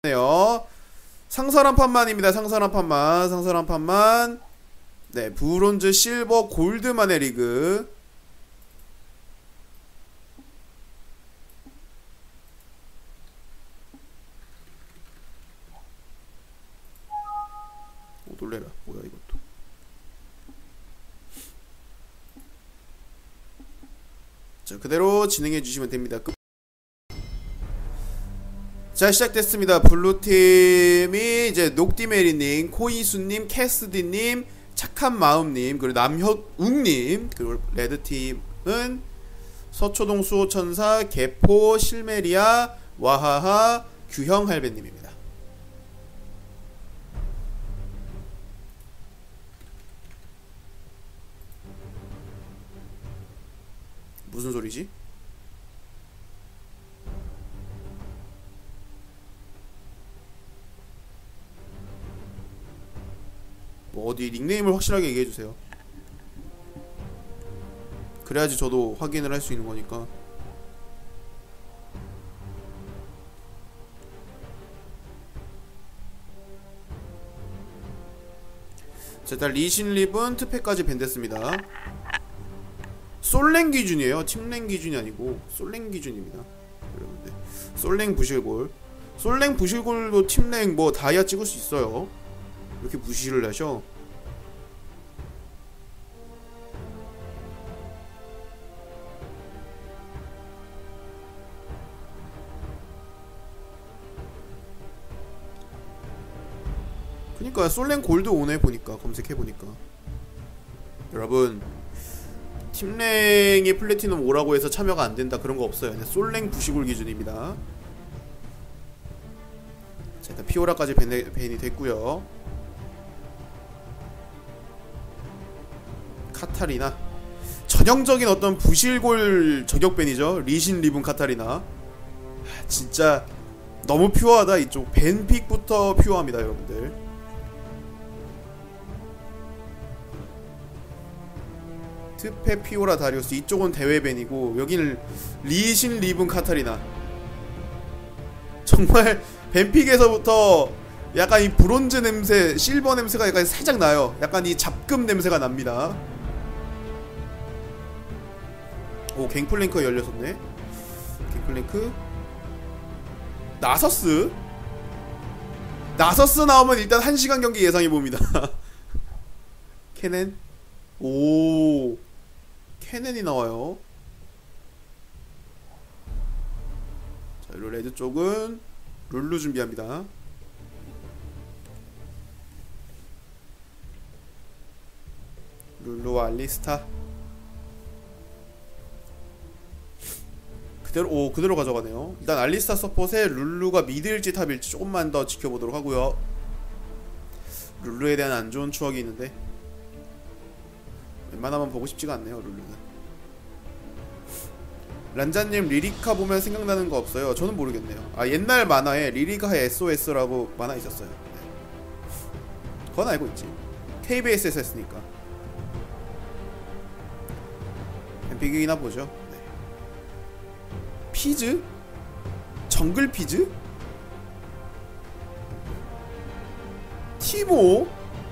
네요. 상설 한 판만입니다. 상설 한 판만. 상설 한 판만. 네, 브론즈, 실버, 골드만의 리그. 오, 놀래라. 뭐야 이것도. 자, 그대로 진행해 주시면 됩니다. 자, 시작됐습니다. 블루팀이 이제 녹디메리님, 코이수님, 캐스디님, 착한마음님, 그리고 남혁웅님, 그리고 레드팀은 서초동 수호천사, 개포, 실메리아, 와하하, 규형할배님입니다. 무슨 소리지? 뭐 어디 닉네임을 확실하게 얘기해주세요. 그래야지 저도 확인을 할 수 있는 거니까. 자, 일단 리신립은 특패까지 밴됐습니다. 솔랭 기준이에요. 팀랭 기준이 아니고 솔랭 기준입니다. 여러분들, 솔랭 부실골, 솔랭 부실골도 팀랭 뭐 다이아 찍을 수 있어요. 이렇게 무시를 하셔. 그니까 솔랭 골드 오네. 보니까 검색해보니까. 여러분, 팀랭이 플래티넘 5라고 해서 참여가 안된다 그런거 없어요. 그냥 솔랭 부시골 기준입니다. 자, 일단 피오라까지 밴이 됐고요. 카타리나, 전형적인 어떤 부실골 저격밴이죠. 리신 리븐 카타리나. 진짜 너무 퓨어하다. 이쪽 밴픽부터 퓨어합니다 여러분들. 트페, 피오라, 다리우스, 이쪽은 대회밴이고 여기는 리신 리븐 카타리나. 정말 밴픽에서부터 약간 이 브론즈 냄새, 실버 냄새가 약간 살짝 나요. 약간 이 잡금 냄새가 납니다. 오, 갱플랭크가 열렸었네. 갱플랭크, 나서스 나오면 일단 1시간 경기 예상해봅니다. 캐넨, 오, 캐넨이 나와요. 자, 그리고 레드 쪽은 룰루 준비합니다. 룰루와 알리스타 그대로 가져가네요. 일단 알리스타 서폿에 룰루가 미드일지 탑일지 조금만 더 지켜보도록 하고요. 룰루에 대한 안 좋은 추억이 있는데 웬만하면 보고 싶지가 않네요. 룰루는. 란자님, 리리카 보면 생각나는 거 없어요? 저는 모르겠네요. 아, 옛날 만화에 리리카의 SOS라고 만화 있었어요. 네. 그건 알고 있지. KBS에서 했으니까. 뱀픽이나 보죠. 네. 피즈? 정글 피즈? 티모?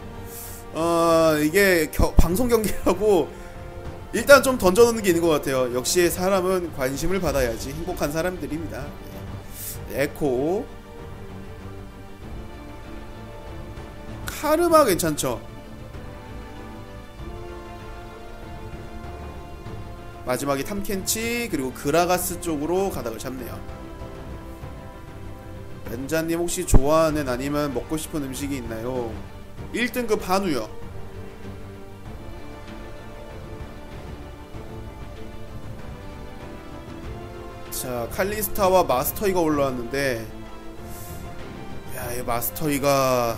이게 방송 경기라고 일단 좀 던져놓는 게 있는 것 같아요. 역시 사람은 관심을 받아야지 행복한 사람들입니다. 네. 에코, 카르마 괜찮죠? 마지막에 탐켄치, 그리고 그라가스 쪽으로 가닥을 잡네요. 렌자님, 혹시 좋아하는 아니면 먹고 싶은 음식이 있나요? 1등급 한우요. 자, 칼리스타와 마스터이가 올라왔는데, 야, 이 마스터이가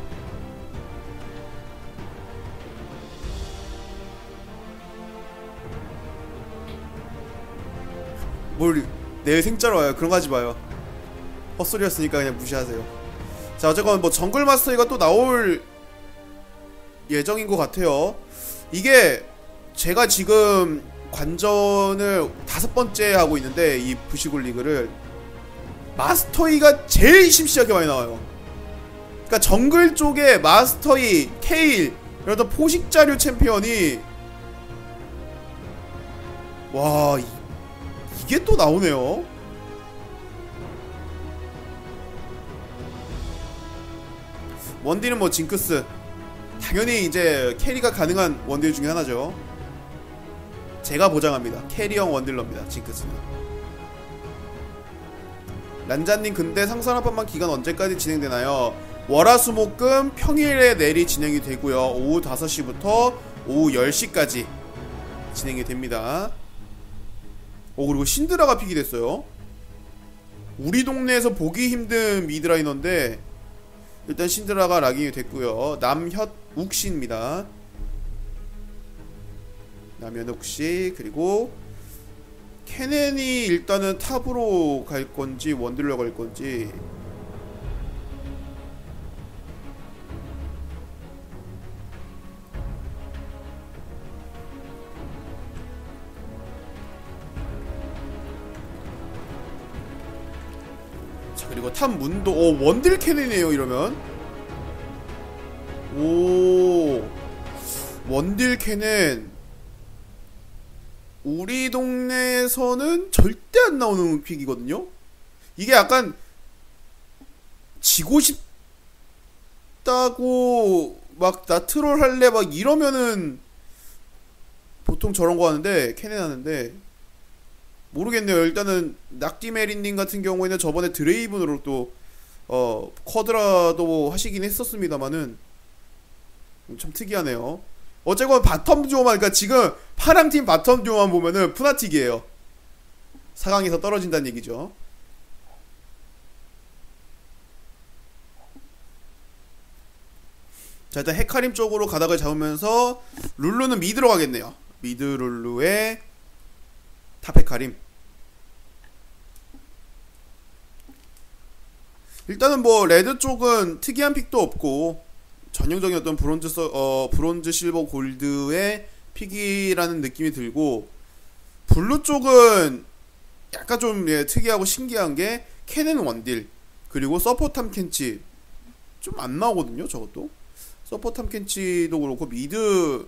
뭘 내일 생짜로 와요. 그런 거 하지 마요. 헛소리였으니까 그냥 무시하세요. 자, 어쨌건 뭐 정글 마스터이가 또 나올 예정인 것 같아요. 이게 제가 지금 관전을 5번째 하고 있는데 이 부시골 리그를 마스터이가 제일 심심하게 많이 나와요. 그러니까 정글 쪽에 마스터이, 케일 이런 포식자류 챔피언이 와 이게 또 나오네요. 원딜은 뭐 징크스 당연히 이제 캐리가 가능한 원딜 중에 하나죠. 제가 보장합니다. 캐리형 원딜러입니다. 징크스는. 란자님 근데 상산화판만 기간 언제까지 진행되나요? 월화수목금 평일에 내리 진행이 되고요. 오후 5시부터 오후 10시까지 진행이 됩니다. 그리고 신드라가 픽이 됐어요. 우리 동네에서 보기 힘든 미드라이너인데 일단 신드라가 락인이 됐고요. 남현욱씨입니다. 남현욱씨. 그리고 케넨이 일단은 탑으로 갈 건지 원딜러 갈 건지. 자, 그리고 탑 문도 원딜 케넨이에요. 이러면 원딜 케넨. 우리 동네에서는 절대 안 나오는 픽이거든요. 이게 약간 지고 싶다고 막 나 트롤 할래 막 이러면은 보통 저런 거 하는데, 캐넨 하는데 모르겠네요. 일단은 낙디메린님 같은 경우에는 저번에 드레이븐으로 또 쿼드라도 하시긴 했었습니다만은 참 특이하네요. 어쨌건 바텀 듀오만, 그러니까 지금 파랑팀 바텀 듀오만 보면은 푸나틱이에요. 4강에서 떨어진다는 얘기죠. 자, 일단 헤카림 쪽으로 가닥을 잡으면서 룰루는 미드로 가겠네요. 미드 룰루의 탑 헤카림. 일단은 뭐 레드 쪽은 특이한 픽도 없고 전형적인 어떤 브론즈, 실버, 골드의 픽이라는 느낌이 들고, 블루 쪽은 약간 좀 특이하고 신기한 게 캐넨 원딜 그리고 서포 탐켄치 좀 안 나오거든요. 저것도 서포 탐켄치도 그렇고 미드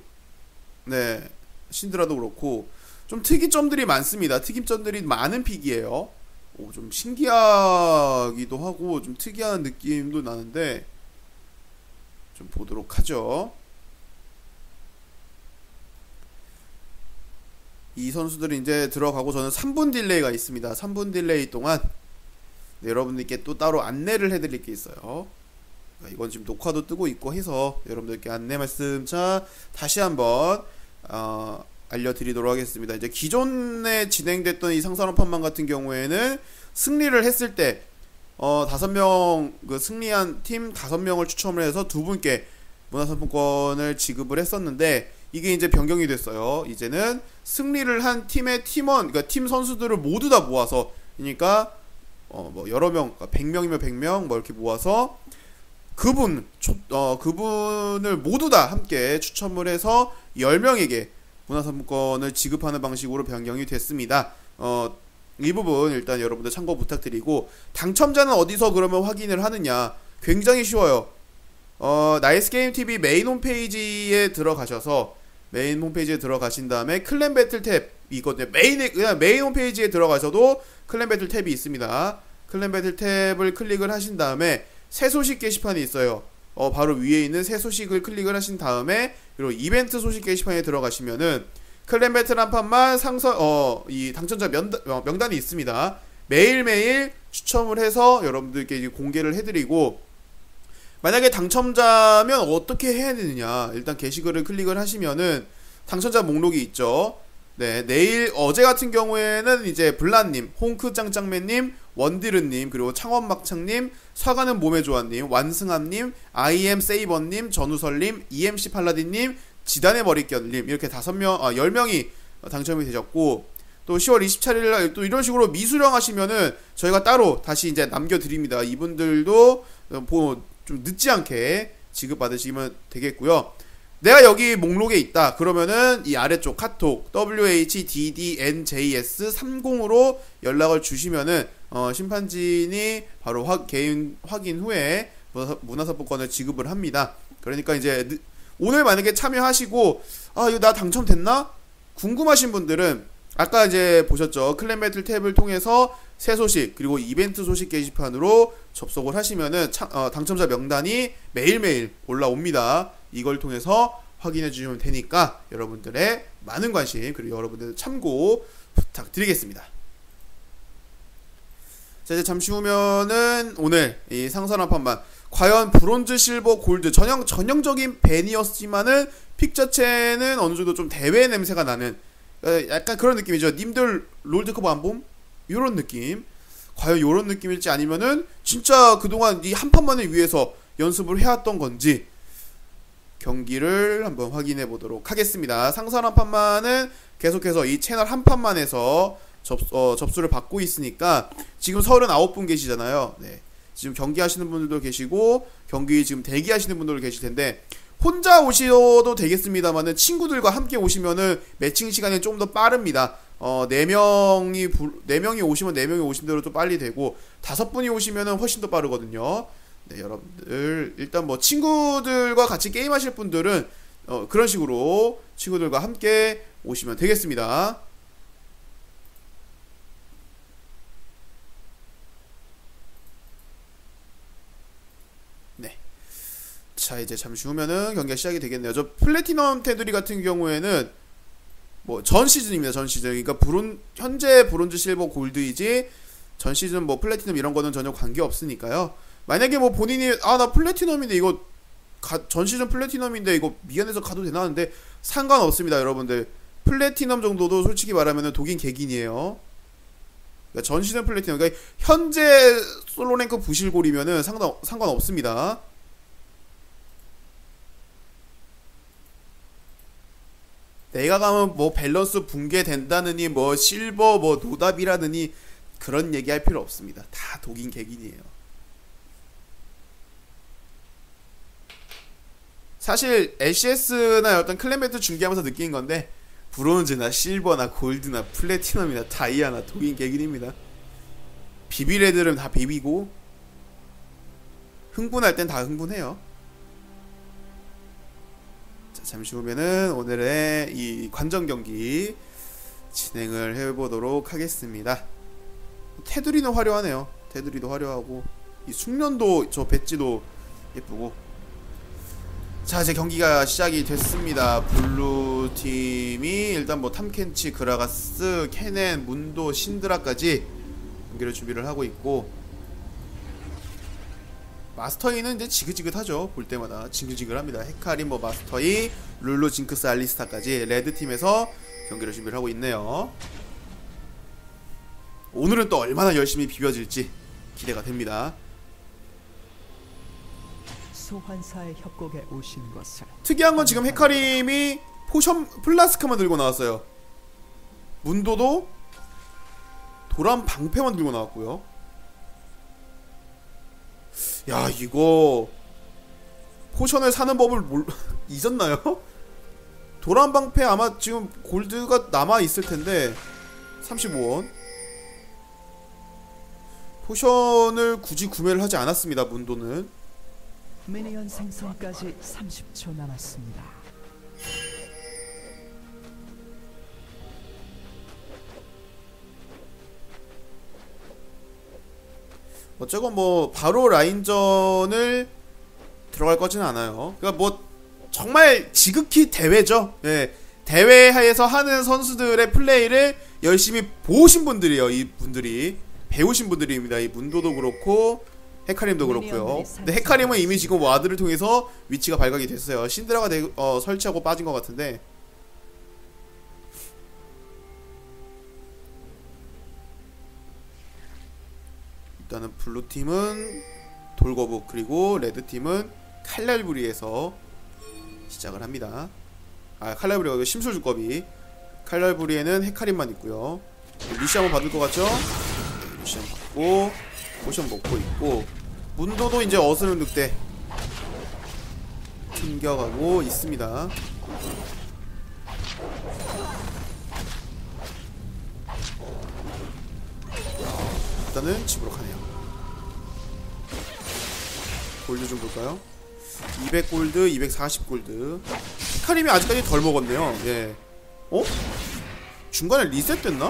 신드라도 그렇고 좀 특이점들이 많습니다. 특이점들이 많은 픽이에요. 좀 신기하기도 하고 좀 특이한 느낌도 나는데 좀 보도록 하죠. 이 선수들이 이제 들어가고 저는 3분 딜레이가 있습니다. 3분 딜레이 동안 여러분들께 또 따로 안내를 해드릴 게 있어요. 이건 지금 녹화도 뜨고 있고 해서 여러분들께 안내 말씀 다시 한번 알려드리도록 하겠습니다. 이제 기존에 진행됐던 이 상산업판만 같은 경우에는 승리를 했을 때 5명 승리한 팀 5명을 추첨을 해서 2분께 문화상품권을 지급을 했었는데, 이게 이제 변경이 됐어요. 이제는 승리를 한 팀의 팀원, 그러니까 팀 선수들을 모두 다 모아서, 그러니까 뭐 여러 명, 100명이면 100명 뭐 이렇게 모아서 그분을 모두 다 함께 추첨을 해서 10명에게 문화상품권을 지급하는 방식으로 변경이 됐습니다. 이 부분 일단 여러분들 참고 부탁드리고, 당첨자는 어디서 그러면 확인을 하느냐? 굉장히 쉬워요. 나이스게임TV 메인 홈페이지에 들어가셔서 메인 홈페이지에 들어가신 다음에 클랜 배틀 탭이 있거든요. 그냥 메인 홈페이지에 들어가셔도 클랜 배틀 탭이 있습니다. 클랜 배틀 탭을 클릭을 하신 다음에 새 소식 게시판이 있어요. 바로 위에 있는 새 소식을 클릭을 하신 다음에 그리고 이벤트 소식 게시판에 들어가시면은 클랜 배틀 한 판만 이 당첨자 명단이 있습니다. 매일매일 추첨을 해서 여러분들께 이제 공개를 해드리고, 만약에 당첨자면 어떻게 해야 되느냐? 일단 게시글을 클릭을 하시면은 당첨자 목록이 있죠. 어제 같은 경우에는 이제 블란님, 홍크짱짱맨님, 원디르님, 그리고 창원막창님, 사과는 몸에 좋아님, 완승함님, IM세이버님, 전우설님, EMC 팔라딘님, 지단의 머릿결님, 이렇게 10명이 당첨이 되셨고, 또 10월 24일날 또 이런 식으로 미수령 하시면은 저희가 따로 다시 이제 남겨드립니다. 이분들도 좀 늦지 않게 지급받으시면 되겠고요. 내가 여기 목록에 있다 그러면은 이 아래쪽 카톡 WHDDNJS30으로 연락을 주시면은 심판진이 바로 개인 확인 후에 문화상품권을 지급을 합니다. 그러니까 이제 오늘 만약에 참여하시고 이거 나 당첨됐나? 궁금하신 분들은 아까 이제 보셨죠. 클랜 배틀 탭을 통해서 새 소식 그리고 이벤트 소식 게시판으로 접속을 하시면은 당첨자 명단이 매일매일 올라옵니다. 이걸 통해서 확인해 주시면 되니까 여러분들의 많은 관심 그리고 여러분들 참고 부탁드리겠습니다. 자, 이제 잠시 후면은 오늘 이 상선 한 판만 과연 브론즈, 실버, 골드 전형적인 밴이었지만은 픽 자체는 어느 정도 좀 대회 냄새가 나는 약간 그런 느낌이죠. 님들 롤드컵 안 봄? 요런 느낌. 과연 요런 느낌일지 아니면은 진짜 그동안 이 한 판만을 위해서 연습을 해왔던 건지 경기를 한번 확인해 보도록 하겠습니다. 상선 한 판만은 계속해서 이 채널 한 판만에서 접수를 받고 있으니까 지금 39분 계시잖아요. 네. 지금 경기하시는 분들도 계시고 경기 지금 대기하시는 분들도 계실 텐데 혼자 오셔도 되겠습니다만은 친구들과 함께 오시면은 매칭 시간이 좀 더 빠릅니다. 4명이 오시면 4명이 오신 대로 또 빨리 되고 5분이 오시면은 훨씬 더 빠르거든요. 네, 여러분들 일단 뭐 친구들과 같이 게임하실 분들은 그런 식으로 친구들과 함께 오시면 되겠습니다. 네. 자, 이제 잠시 후면은 경기가 시작이 되겠네요. 저 플래티넘 테두리 같은 경우에는 뭐 전 시즌입니다. 전 시즌. 그러니까 현재 브론즈, 실버, 골드이지 전 시즌 뭐 플래티넘 이런 거는 전혀 관계 없으니까요. 만약에 뭐 본인이 나 플래티넘인데 이거 전 시즌 플래티넘인데 이거 미안해서 가도 되나 하는데 상관없습니다. 여러분들 플래티넘 정도도 솔직히 말하면 독인 객인이에요. 그러니까 전 시즌 플래티넘 그러니까 현재 솔로랭크 부실골이면은 상관없습니다. 내가 가면 뭐 밸런스 붕괴된다느니 뭐 실버 뭐 노답이라느니 그런 얘기할 필요 없습니다. 다 독인 객인이에요. 사실 LCS나 어떤 클랜 배틀 중계하면서 느낀 건데 브론즈나 실버나 골드나 플래티넘이나 다이아나 독인 객인입니다. 비빌 애들은 다 비비고 흥분할 땐 다 흥분해요. 자, 잠시 후면은 오늘의 이 관전 경기 진행을 해보도록 하겠습니다. 테두리는 화려하네요. 테두리도 화려하고 이 숙련도 저 배지도 예쁘고. 자, 이제 경기가 시작이 됐습니다. 블루 팀이 일단 뭐 탐켄치, 그라가스, 케넨, 문도, 신드라까지 경기를 준비를 하고 있고 마스터이는 이제 지긋지긋하죠. 볼 때마다 지긋지긋합니다. 헤카림, 뭐 마스터이, 룰루, 징크스, 알리스타까지 레드 팀에서 경기를 준비를 하고 있네요. 오늘은 또 얼마나 열심히 비벼질지 기대가 됩니다. 소환사의 협곡에 오신 것을 특이한 건 지금 헤카림이 포션 플라스크만 들고 나왔어요. 문도도 도란 방패만 들고 나왔고요. 야, 이거 포션을 사는 법을 잊었나요? 도란 방패 아마 지금 골드가 남아 있을 텐데 35원. 포션을 굳이 구매를 하지 않았습니다. 문도는. 미니언 생성까지 30초 남았습니다. 어쨌건 뭐 바로 라인전을 들어갈 거진 않아요. 그러니까 뭐 정말 지극히 대회죠. 예. 대회에서 하는 선수들의 플레이를 열심히 보신 분들이에요. 이 분들이 배우신 분들입니다. 이 문도도 그렇고 헤카림도 그렇고요. 근데 헤카림은 이미 지금 와드를 통해서 위치가 발각이 됐어요. 신드라가 설치하고 빠진 것 같은데 일단은 블루팀은 돌거북 그리고 레드팀은 칼날부리에서 시작을 합니다. 칼날부리가 심술주꺼비. 칼날부리에는 헤카림만 있고요. 루시 한번 받을 것 같죠? 네, 루시 한번 받고 포션 먹고 있고 문도도 이제 어스름 늑대 튕겨가고 있습니다. 일단은 집으로 가네요. 골드 좀 볼까요? 200골드, 240골드. 헤카림이 아직까지 덜 먹었네요. 예. 어? 중간에 리셋됐나?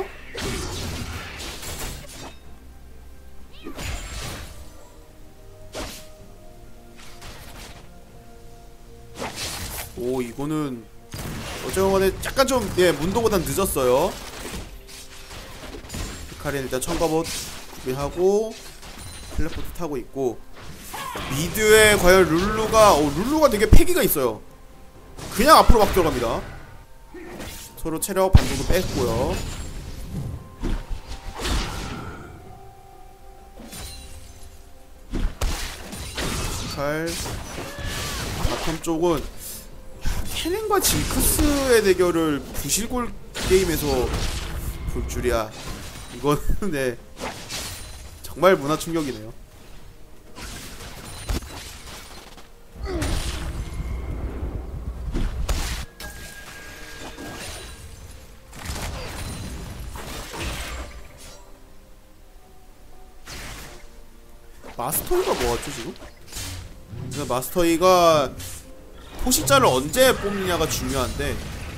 오, 이거는 어쨌건 약간 좀 예, 문도보단 늦었어요. 헤카림 일단 첨가봇 구비하고 텔레포트 타고 있고, 미드에 과연 룰루가 되게 패기가 있어요. 그냥 앞으로 막 들어갑니다. 서로 체력 반 정도 뺐고요. 바텀 쪽은 캐넨과 징크스의 대결을 부실골 게임에서 볼 줄이야. 이거는 네, 정말 문화 충격이네요. 마스터이가 뭐였죠 지금? 마스터이가 포식자를 언제 뽑느냐가 중요한데,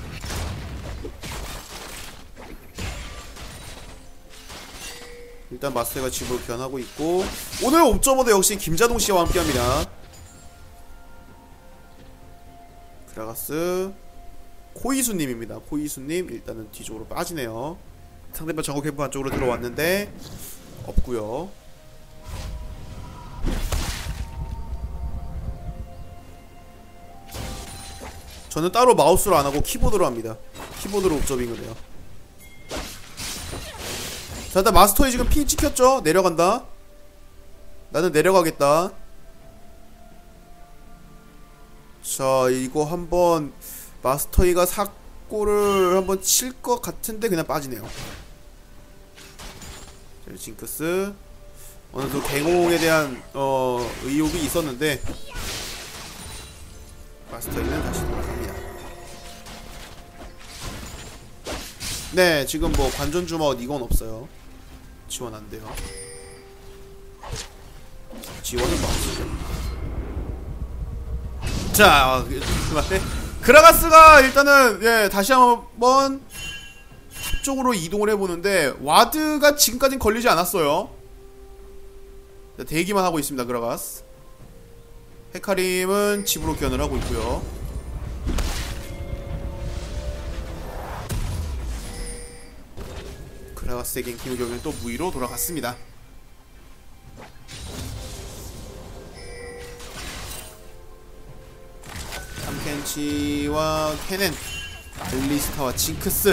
일단 마스터이가 집으로 귀환하고 있고, 오늘 옵저버도 역시 김자동씨와 함께합니다. 그라가스 코이수님입니다. 코이수님 일단은 뒤쪽으로 빠지네요. 상대편 정글 캠프 안쪽으로 들어왔는데 없고요. 저는 따로 마우스로 안하고 키보드로 합니다. 키보드로 옵저빙을 해요. 자, 일단 마스터이 지금 핑 찍혔죠? 내려간다. 나는 내려가겠다. 자, 이거 한번 마스터이가 사골을 한번 칠 것 같은데 그냥 빠지네요. 자, 징크스 어느 정도 갱홍에 대한 의욕이 있었는데 마스터이는 다시 돌아갑니다. 네, 지금 뭐 관전 주먹 이건 없어요. 지원 안 돼요. 지원은 뭐 없어요. 자, 그라가스가 일단은 예, 다시 한번 탑 쪽으로 이동을 해보는데 와드가 지금까진 걸리지 않았어요. 대기만 하고 있습니다. 그라가스. 헤카림은 집으로 귀환을 하고 있고요. 그라가스의 갱킹 경기는 또 무위로 돌아갔습니다. 탐켄치와 케넨, 알리스타와 징크스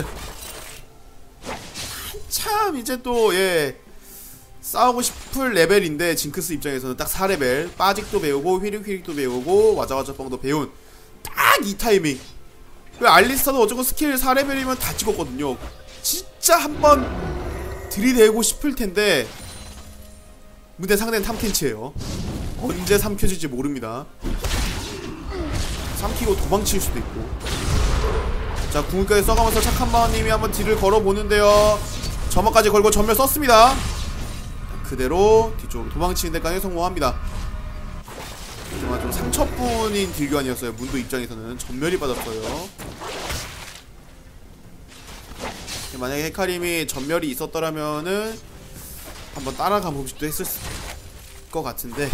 한참 이제 또 예, 싸우고 싶을 레벨인데, 징크스 입장에서는 딱 4레벨 빠직도 배우고 휘릭휘릭도 배우고 와자와자뻥도 배운 딱 이 타이밍. 알리스타도 어쨌건 스킬 4레벨이면 다 찍었거든요. 진짜 한번 들이대고 싶을텐데 근데 상대는 탐켄치예요. 언제 삼켜질지 모릅니다. 삼키고 도망칠 수도 있고. 자, 궁극까지 써가면서 착한마왕님이 한번 딜을 걸어보는데요. 점화까지 걸고 전멸 썼습니다. 그대로 뒤쪽으로 도망치는 데까지 성공합니다. 정말 좀 상처뿐인 딜교환이었어요. 문도 입장에서는 전멸이 받았어요. 만약에 헤카림이 전멸이 있었더라면은 한번 따라가 보기도 했을 것 같은데,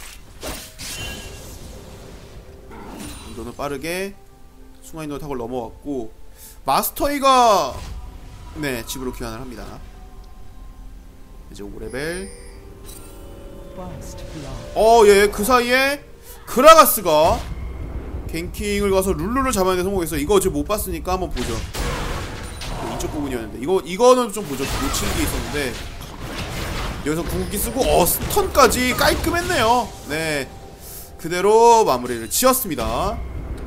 이거는 빠르게 순간이동을 타고 넘어왔고, 마스터이가 네, 집으로 귀환을 합니다. 이제 5레벨. 예, 그 사이에 그라가스가 갱킹을 가서 룰루를 잡아내는 데 성공해서, 이거 지금 못 봤으니까 한번 보죠. 이쪽 부분이었는데 이거는 좀 보죠. 놓치는 게 있었는데 여기서 궁극기 쓰고 스턴까지 깔끔했네요. 네, 그대로 마무리를 지었습니다.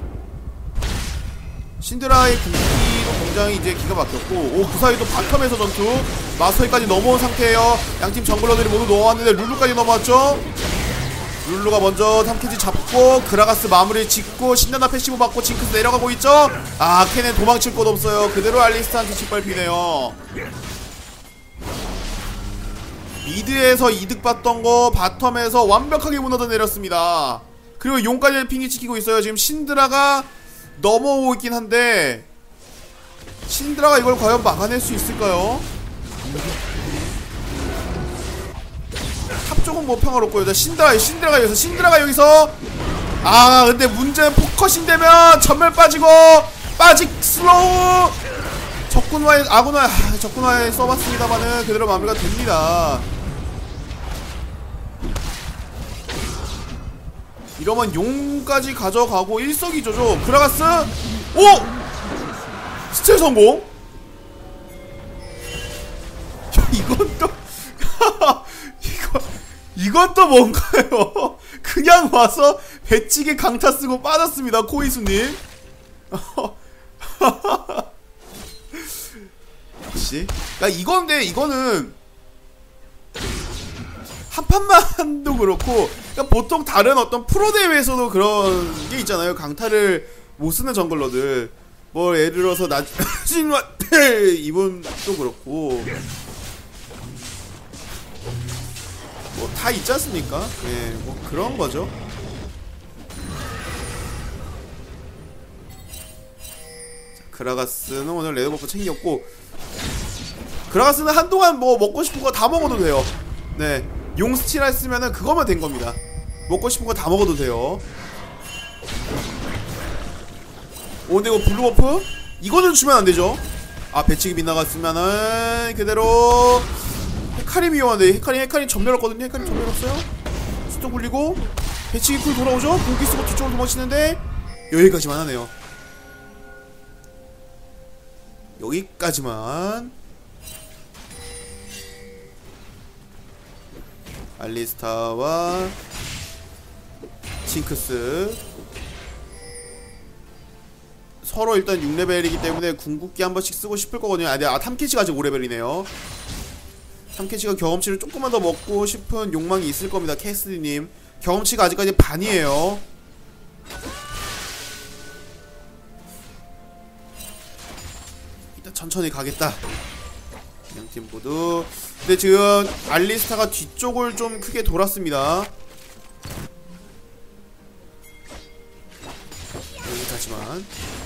신드라의 궁극기도 굉장히 이제 기가 막혔고, 그 사이도 바텀에서 전투 마스터이까지 넘어온 상태예요. 양팀 정글러들이 모두 넘어왔는데 룰루까지 넘어왔죠. 룰루가 먼저 탐켄치 잡고 그라가스 마무리 짓고 신나나 패시브 받고 징크스 내려가고 있죠. 케넨 도망칠 곳 없어요. 그대로 알리스타한테 짓밟히네요. 미드에서 이득 봤던 거 바텀에서 완벽하게 무너져 내렸습니다. 그리고 용까지 핑이 찍히고 있어요. 지금 신드라가 넘어오고 있긴 한데 신드라가 이걸 과연 막아낼 수 있을까요? 탑 쪽은 뭐 평화롭고요. 신드라가 여기서 아 근데 문제는 포커싱 되면 전멸 빠지고 빠직 슬로우 적군화에 적군화에 써봤습니다만은 그대로 마무리가 됩니다. 이러면 용까지 가져가고 일석이조죠. 그라가스 오! 스틸 성공. 이건 또 이건 또 뭔가요? 그냥 와서 배치기 강타 쓰고 빠졌습니다. 코이수님. 역시. 야 이거는 한 판만도 그렇고 그러니까 보통 다른 어떤 프로 대회에서도 그런 게 있잖아요. 강타를 못 쓰는 정글러들. 뭐 예를 들어서 나진마 이분도 그렇고 뭐 다 있지 않습니까? 예, 뭐 그런 거죠. 자, 그라가스는 오늘 레드버프 챙겼고 그라가스는 한동안 뭐 먹고 싶은 거 다 먹어도 돼요. 네, 용 스틸 했으면은 그거만 된 겁니다. 먹고 싶은 거 다 먹어도 돼요. 오 근데 이거 블루버프? 이거는 주면 안 되죠. 아 배치기 빗나갔으면은 그대로 헤카림 위험한데 헤카림 전멸했거든요. 헤카림 전멸했어요. 수도 굴리고 배치기 쿨 돌아오죠. 공기 쓰고 뒤쪽으로 도망치는데 여기까지만 하네요. 여기까지만. 알리스타와 징크스 서로 일단 6레벨이기 때문에 궁극기 한 번씩 쓰고 싶을 거거든요. 탐캐치가 아직 5레벨이네요. 탐캐치가 경험치를 조금만 더 먹고 싶은 욕망이 있을 겁니다. 캐스디님 경험치가 아직까지 반이에요. 일단 천천히 가겠다. 양팀 모두. 근데 지금 알리스타가 뒤쪽을 좀 크게 돌았습니다. 여기까지만.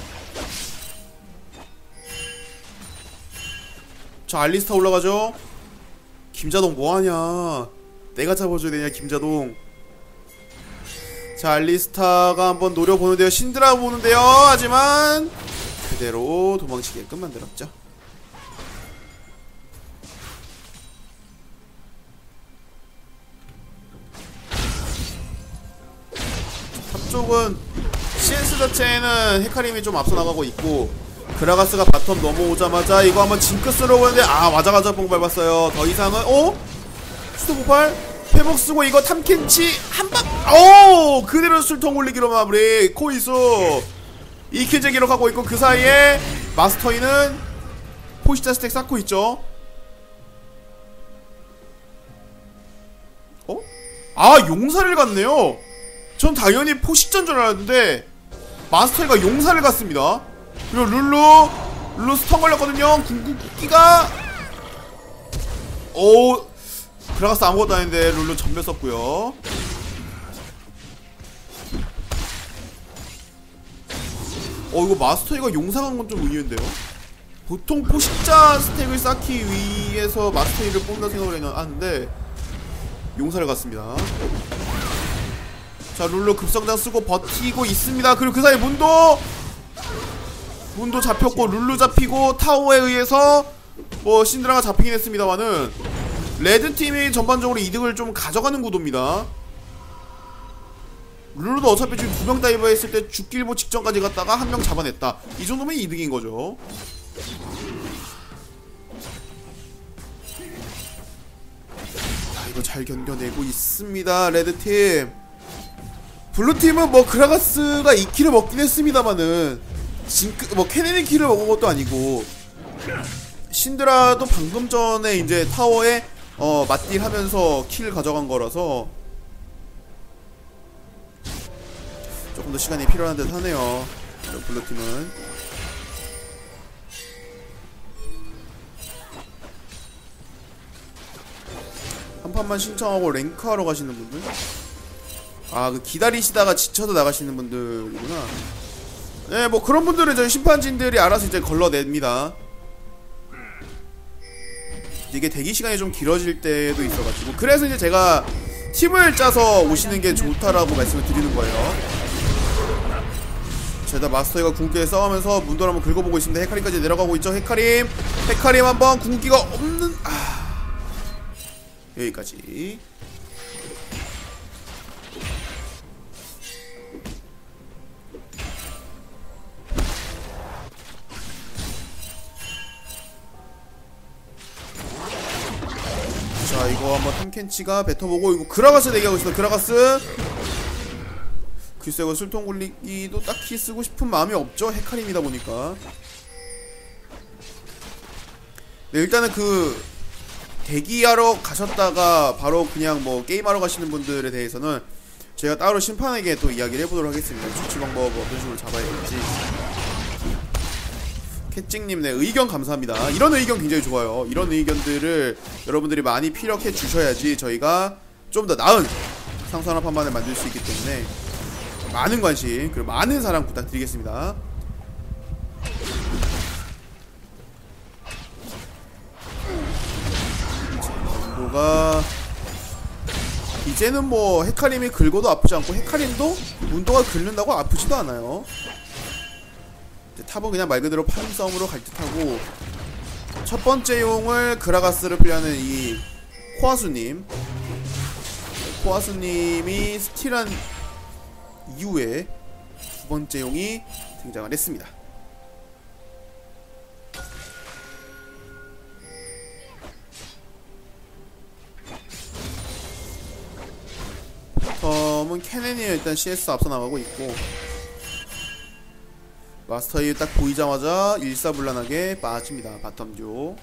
자 알리스타 올라가죠. 김자동 뭐하냐. 내가 잡아줘야 되냐 김자동. 자 알리스타가 한번 노려보는데요. 신드라 보는데요. 하지만 그대로 도망치게끔 만들었죠. 탑쪽은 CS 자체에는 헤카림이 좀 앞서 나가고 있고 그라가스가 바텀 넘어오자마자 이거 한번 징크스로 보는데 아 맞아가자 뽕 밟았어요. 더 이상은 수도 폭발 회복 쓰고 이거 탐켄치 한방 그대로 술통 올리기로 마무리. 코이수 2킬제 기록하고 있고 그 사이에 마스터이는 포시자 스택 쌓고 있죠. 용사를 갔네요. 전 당연히 포식전 줄 알았는데 마스터이가 용사를 갔습니다. 그리고 룰루 스턴 걸렸거든요. 궁극기가 그라가스 아무것도 아닌데 룰루 전멸 썼고요. 이거 마스터이가 용사 간 건 좀 의외인데요. 보통 포식자 스택을 쌓기 위해서 마스터이를 뽑는다 생각을 하는데 용사를 갔습니다. 자 룰루 급성장 쓰고 버티고 있습니다. 그리고 그 사이 문도 잡혔고 룰루 잡히고 타워에 의해서 뭐 신드라가 잡히긴 했습니다만은 레드팀이 전반적으로 이득을 좀 가져가는 구도입니다. 룰루도 어차피 지금 2명 다이버 했을 때 죽길보 직전까지 갔다가 1명 잡아냈다. 이 정도면 이득인 거죠. 자 이거 잘 견뎌내고 있습니다 레드팀. 블루팀은 뭐 그라가스가 2킬을 먹긴 했습니다만은 케네디 킬을 먹은 것도 아니고 신드라도 방금 전에 이제 타워에 맞딜 하면서 킬 가져간 거라서 조금 더 시간이 필요한 듯 하네요. 블루팀은. 판만 신청하고 랭크하러 가시는 분들? 아, 그 기다리시다가 지쳐서 나가시는 분들이구나. 네, 뭐 그런 분들은 저희 심판진들이 알아서 이제 걸러냅니다. 이게 대기 시간이 좀 길어질 때도 있어가지고, 그래서 이제 제가 팀을 짜서 오시는 게 좋다라고 말씀을 드리는 거예요. 제가 마스터이가 궁극기에 싸우면서 문도를 한번 긁어보고 있습니다. 헤카림까지 내려가고 있죠. 헤카림 한번 궁극기가 없는, 여기까지. 자, 이거 한번 탐켄치가 뱉어보고, 이거 그라가스 대기하고 있어. 그라가스 글쎄, 이거 술통 굴리기도 딱히 쓰고 싶은 마음이 없죠. 헤카림이다 보니까. 네, 일단은 그 대기하러 가셨다가 바로 그냥 뭐 게임하러 가시는 분들에 대해서는 제가 따로 심판에게 또 이야기를 해보도록 하겠습니다. 조치 방법 어떤 식으로 잡아야 될지. 캣찡님, 네, 의견 감사합니다. 이런 의견 굉장히 좋아요. 이런 의견들을 여러분들이 많이 피력해 주셔야지 저희가 좀 더 나은 상선화 판만을 만들 수 있기 때문에 많은 관심 그리고 많은 사랑 부탁드리겠습니다. 문도가 이제는 뭐 헤카림이 긁어도 아프지 않고 헤카림도 문도가 긁는다고 아프지도 않아요. 탑은 그냥 말 그대로 파밍 싸움으로 갈 듯하고, 첫 번째 용을 그라가스를 플레이하는 이 코아수님이 스틸한 이후에 두 번째 용이 등장을 했습니다. 바텀은 케넨이 일단 CS 앞서 나가고 있고, 마스터이 딱 보이자마자 일사불란하게 빠집니다. 바텀듀오.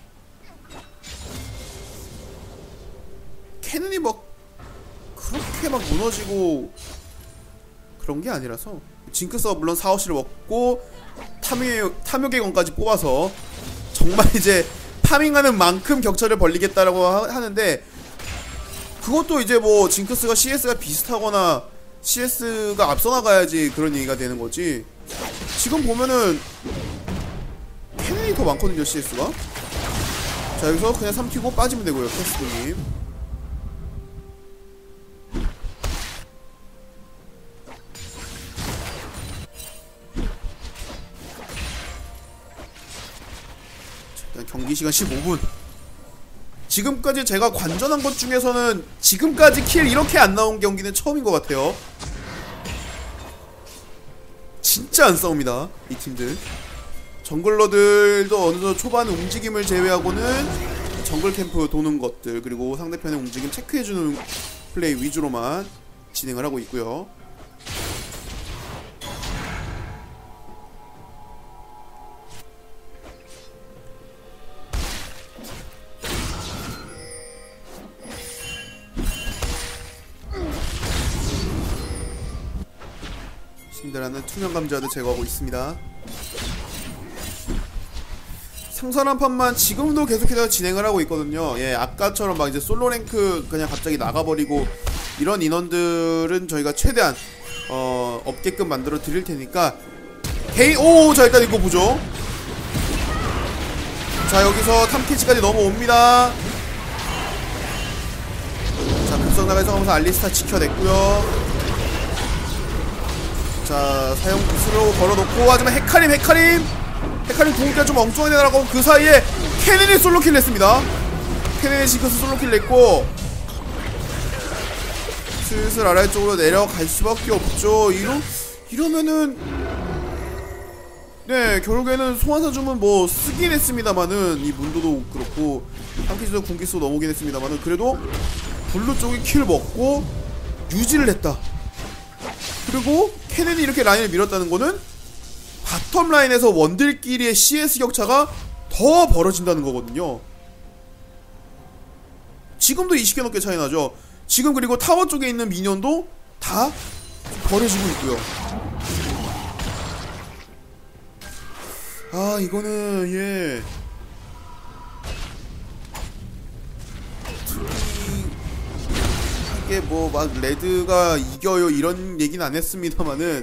케넨이 뭐 그렇게 막 무너지고 그런 게 아니라서, 징크스가 물론 4호씨를 먹고 탐욕의 건까지 뽑아서 정말 이제 파밍하는 만큼 격차를 벌리겠다라고 하는데, 그것도 이제 뭐 징크스가 CS가 비슷하거나 CS가 앞서 나가야지 그런 얘기가 되는 거지. 지금 보면은 캐넨이 더 많거든요, CS가. 자, 여기서 그냥 삼키고 빠지면 되고요, 캐스트님. 일단 경기시간 15분. 지금까지 제가 관전한 것 중에서는 지금까지 킬 이렇게 안 나온 경기는 처음인 것 같아요. 진짜 안 싸웁니다, 이 팀들. 정글러들도 어느 정도 초반 움직임을 제외하고는 정글 캠프 도는 것들, 그리고 상대편의 움직임 체크해주는 플레이 위주로만 진행을 하고 있고요. 신드라는 투명 감자도 제거하고 있습니다. 상선한 판만 지금도 계속해서 진행을 하고 있거든요. 예, 아까처럼 막 이제 솔로 랭크 그냥 갑자기 나가버리고 이런 인원들은 저희가 최대한 없게끔 만들어 드릴 테니까 자, 일단 이거 보죠. 자, 여기서 탐캐치까지 넘어옵니다. 자, 급성 나가서 하면서 알리스타 지켜냈고요. 자, 사용 구슬로 걸어놓고, 하지만 헤카림 궁극기가 좀 엉뚱하게 날아가고, 그 사이에 케넨이 솔로킬 냈습니다. 케넨이 징크스 솔로킬 냈고, 슬슬 아래쪽으로 내려갈 수밖에 없죠. 이러면은 네, 결국에는 소환사줌은 뭐 쓰긴 했습니다만은, 이 문도도 그렇고 한키스도 궁기스도 넘어오긴 했습니다만은, 그래도 블루 쪽이 킬 먹고 유지를 했다. 그리고 케넨이 이렇게 라인을 밀었다는 거는 바텀 라인에서 원딜끼리의 CS 격차가 더 벌어진다는 거거든요. 지금도 20개 넘게 차이 나죠. 지금 그리고 타워 쪽에 있는 미니언도 다 버려지고 있고요. 아, 이거는 크게 뭐 막 레드가 이겨요 이런 얘기는 안 했습니다만은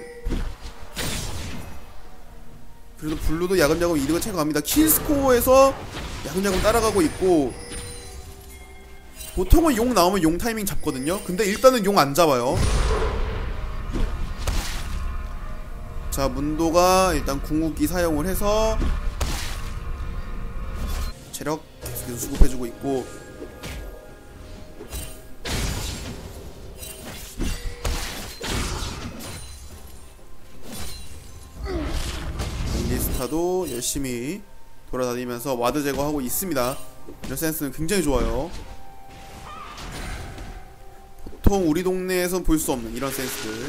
그래도 블루도 야금야금 이득을 챙겨갑니다. 킬스코어에서 야금야금 따라가고 있고, 보통은 용 나오면 용 타이밍 잡거든요. 근데 일단은 용 안 잡아요. 자, 문도가 일단 궁극기 사용을 해서 체력 계속해서 수급해주고 있고, 리스타도 열심히 돌아다니면서 와드 제거하고 있습니다. 이런 센스는 굉장히 좋아요. 보통 우리 동네에선 볼 수 없는 이런 센스들.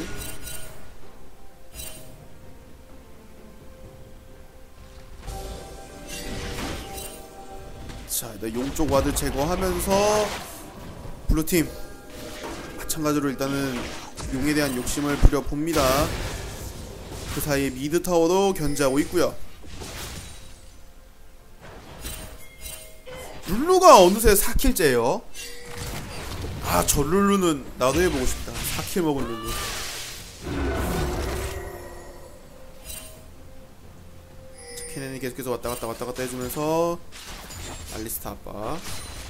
자, 일단 용쪽 와드 제거하면서 블루팀 마찬가지로 일단은 용에 대한 욕심을 부려봅니다. 그 사이에 미드 타워도 견제하고 있고요. 룰루가 어느새 4킬째예요. 아, 저 룰루는 나도 해보고 싶다. 4킬 먹은 룰루. 자, 케넨이 계속해서 왔다갔다 해주면서 알리스타 아빠.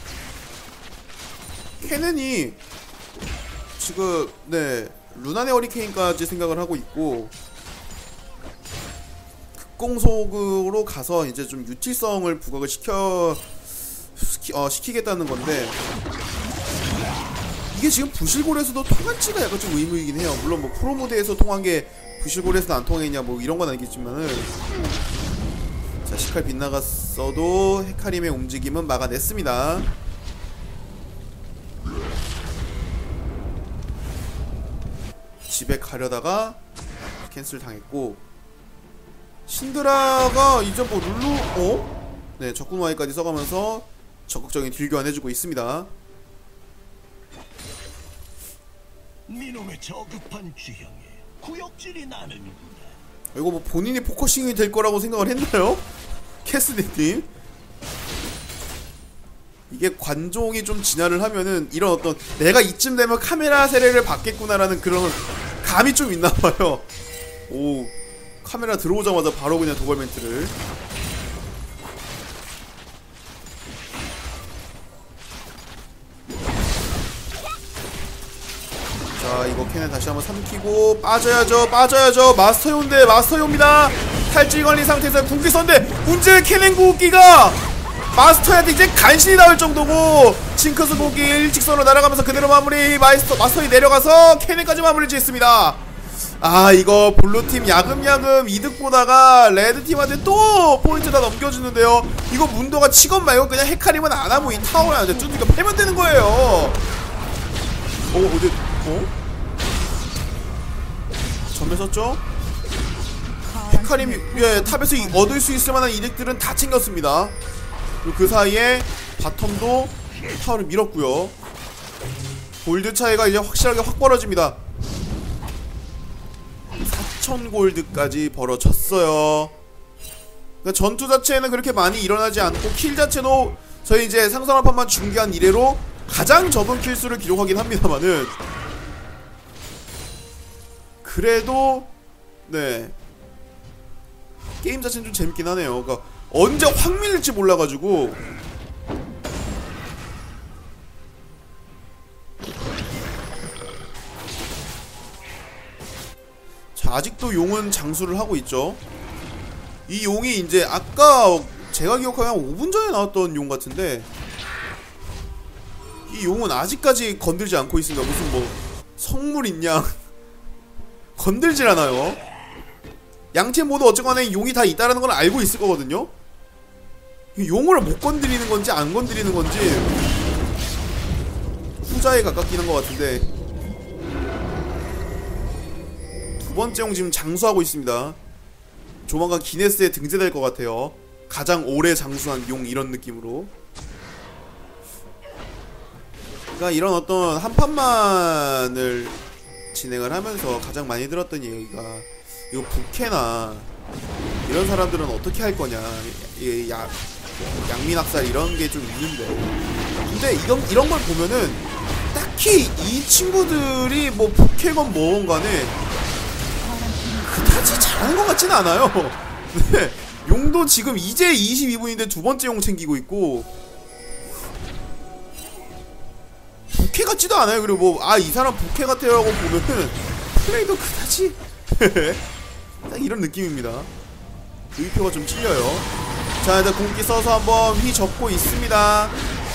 케넨이 지금 루나네 허리케인까지 생각을 하고 있고, 극공속으로 가서 이제 좀 유틸성을 부각을 시키겠다는 건데, 이게 지금 부실골에서도 통한지가 약간 좀 의무이긴 해요. 물론 뭐 프로모드에서 통한 게 부실골에서는 안 통하겠냐 뭐 이런 건 아니겠지만은. 자, 시칼 빗나갔어도 헤카림의 움직임은 막아냈습니다. 집에 가려다가 캔슬 당했고, 신드라가 이제 뭐 룰루 네, 적군 Y까지 써가면서 적극적인 딜 교환해주고 있습니다. 니놈의 저급한 주형에 구역질이 나는구나. 이거 뭐 본인이 포커싱이 될 거라고 생각을 했나요? 캐스디님? 이게 관종이 좀 진화를 하면은 이런 어떤 내가 이쯤 되면 카메라 세례를 받겠구나라는 그런 감이 좀 있나봐요. 오, 카메라 들어오자마자 바로 그냥 도발 멘트를. 자, 이거 캐넨 다시 한번 삼키고 빠져야죠. 마스터요인데 마스터요입니다. 탈질 관리 상태에서 궁극기 썼는데 문제는 캐넨 궁극기가 마스터한테 이제 간신히 나올 정도고, 징크스 궁극기 일직선으로 날아가면서 그대로 마무리. 마스터이 내려가서 캐넨까지 마무리 짓습니다. 아, 이거 블루팀 야금야금 이득 보다가 레드팀한테 또 포인트 다 넘겨주는데요. 이거 문도가 치건 말고 그냥 헤카림은 안하고 이 타워를 이제 쭈니까 패면 되는 거예요. 어디 전멸 썼죠? 헤카림이 탑에서 얻을 수 있을 만한 이득들은 다 챙겼습니다. 그리고 그 사이에 바텀도 타워를 밀었고요. 골드 차이가 이제 확실하게 확 벌어집니다. 4000골드까지 벌어졌어요. 그러니까 전투 자체는 그렇게 많이 일어나지 않고, 킬 자체도 저희 이제 상선화판만 중계한 이래로 가장 적은 킬수를 기록하긴 합니다만은, 그래도 게임 자체는 좀 재밌긴 하네요. 그러니까 언제 확 밀릴지 몰라가지고. 자, 아직도 용은 장수를 하고 있죠. 이 용이 이제 아까 제가 기억하면 한 5분 전에 나왔던 용 같은데, 이 용은 아직까지 건들지 않고 있습니다. 무슨 뭐 성물인 양 건들질 않아요. 양팀 모두 어쨌거나 용이 다 있다라는 건 알고 있을 거거든요. 용을 못 건드리는 건지 안 건드리는 건지 후자에 가깝긴 한 것 같은데, 두 번째 용 지금 장수하고 있습니다. 조만간 기네스에 등재될 것 같아요. 가장 오래 장수한 용, 이런 느낌으로. 그러니까 이런 어떤 한 판만을 진행을 하면서 가장 많이 들었던 얘기가, 이거 부캐나 이런 사람들은 어떻게 할 거냐, 양민학살 이런 게 좀 있는데, 근데 이런 걸 보면은 딱 특히 이 친구들이 뭐 포켓건 뭐건 간에 그다지 잘하는 것 같지는 않아요. 네. 용도 지금 이제 22분인데 두 번째 용 챙기고 있고 부캐 같지도 않아요. 그리고 뭐 아 이 사람 부캐 같아요라고 보면은 플레이도 그다지 딱 이런 느낌입니다. 의표가 좀 찔려요. 자 일단 공기 써서 한번 휘젓고 있습니다.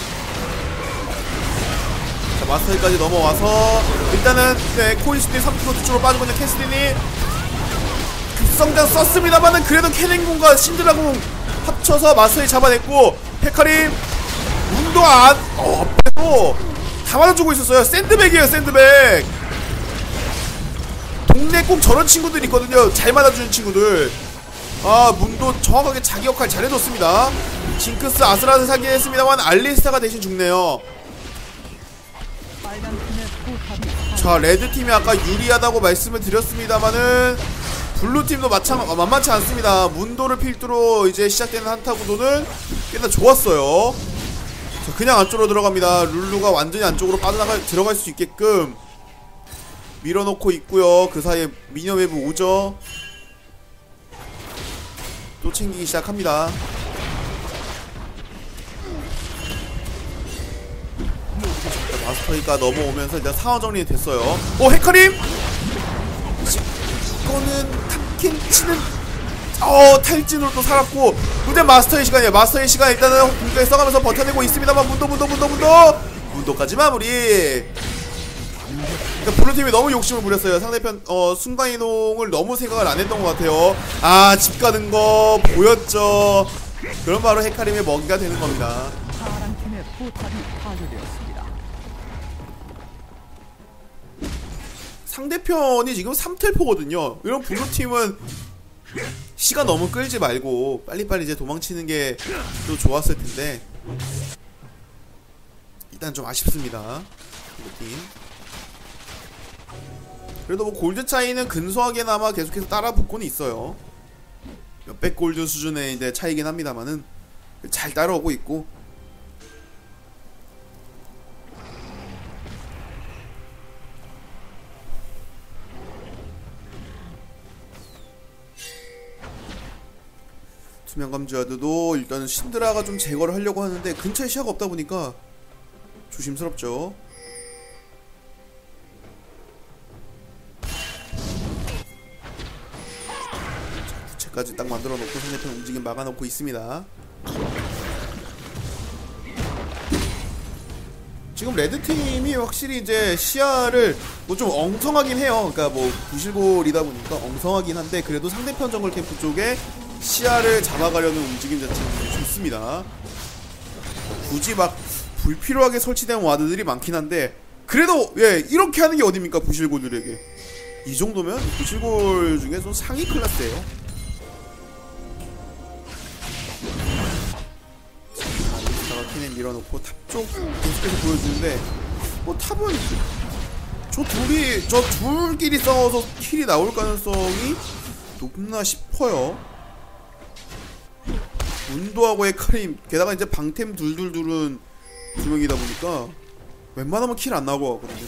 자 마스터까지 넘어와서 일단은 네 코인스티 3kg 뒤쪽으로 빠지고 있는 캐스틴이 급성장 썼습니다만은 그래도 캐넨공과 신드라공 합쳐서 마스터이 잡아냈고 헤카림 운도 안 앞에서 다 맞아주고 있었어요. 샌드백이에요 샌드백. 동네 꼭 저런 친구들 있거든요. 잘 맞아주는 친구들. 아 문도 정확하게 자기 역할 잘해줬습니다. 징크스 아슬아슬하게 했습니다만 알리스타가 대신 죽네요. 자 레드팀이 아까 유리하다고 말씀을 드렸습니다만은 블루팀도 만만치 않습니다. 문도를 필두로 이제 시작되는 한타 구도는 꽤나 좋았어요. 자, 그냥 안쪽으로 들어갑니다. 룰루가 완전히 안쪽으로 들어갈 수 있게끔 밀어놓고 있고요. 그 사이에 미니어 웨브 오죠. 또 챙기기 시작합니다. 자, 마스터이가 넘어오면서 일단 상황 정리 됐어요. 헤카림! 이거는 탐켄치는 탈진으로 또 살았고 문제 마스터의 시간이에요. 마스터의 시간 일단은 공격에 써가면서 버텨내고 있습니다만 문도까지 마무리. 그러니까 블루팀이 너무 욕심을 부렸어요. 상대편 순간이동을 너무 생각을 안 했던 것 같아요. 아 집 가는 거 보였죠. 그럼 바로 헤카림의 먹이가 되는 겁니다. 파랑팀의 포탑이 파괴되었습니다. 상대편이 지금 3텔포거든요. 이런 블루팀은 시간 너무 끌지 말고 빨리빨리 이제 도망치는 게 또 좋았을 텐데 일단 좀 아쉽습니다. 블루팀. 그래도 뭐 골드 차이는 근소하게나마 계속해서 따라붙고는 있어요. 몇백 골드 수준의 이제 차이긴 합니다만은 잘 따라오고 있고. 투명감주아드도 일단은 신드라가 좀 제거를 하려고 하는데 근처에 시야가 없다 보니까 조심스럽죠. 자, 부채까지 딱 만들어 놓고 상대편 움직임 막아놓고 있습니다. 지금 레드팀이 확실히 이제 시야를 뭐 좀 엉성하긴 해요. 그러니까 뭐 부실골이다 보니까 엉성하긴 한데 그래도 상대편 정글 캠프 쪽에 시야를 잡아가려는 움직임 자체는 좋습니다. 굳이 막 불필요하게 설치된 와드들이 많긴 한데 그래도 예 이렇게 하는 게 어딥니까 부실골들에게. 이 정도면 부실골 중에서 상위 클래스예요. 자, 리스타가 퀸에 밀어놓고 탑 쪽 계속해서 보여주는데 뭐 탑은 저 둘끼리 싸워서 킬이 나올 가능성이 높나 싶어요. 문도하고 헤카림 게다가 이제 방템 둘은 두 명이다 보니까 웬만하면 킬 안 나오고 가거든요.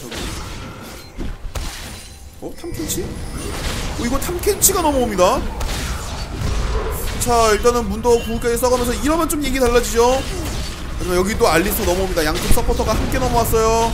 저거 탐켄치? 이거 탐켄치가 넘어옵니다. 자 일단은 문도 구울까지 써가면서 이러면 좀 얘기 달라지죠. 그러면 여기 또 알리스 넘어옵니다. 양쪽 서포터가 함께 넘어왔어요.